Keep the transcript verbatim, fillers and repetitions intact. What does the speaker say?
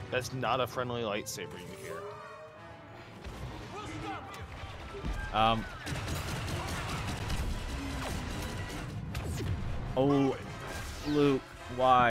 That's not a friendly lightsaber you hear. Um. Oh, Luke, why?